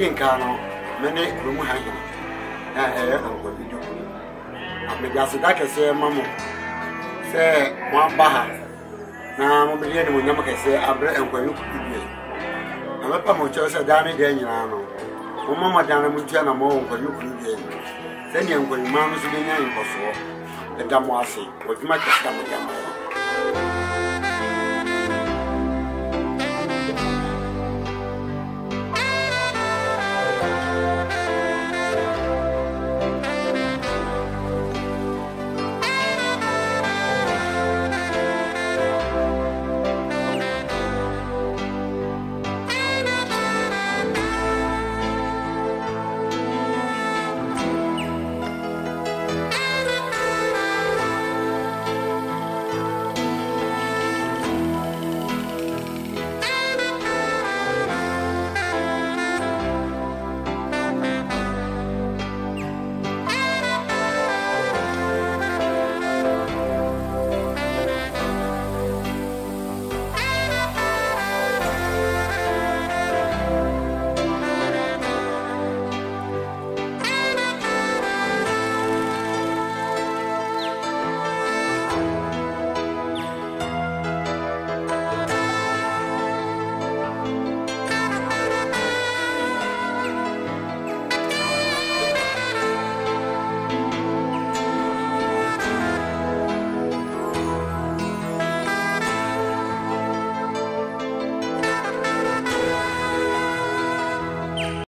Medin Kano, many room hanging. Nkowi do. Me just that say mamo. Say one baha. Na mo be dey no nyam ka say abre Nkowi ku bi. Na me pa mo cho say da me dey nyina no. Mo mama da na mo tia na mo Nkowi ku bi. Say ni Nkowi ma no so dey nya nkoso. E da mo ase. O duma ka da mo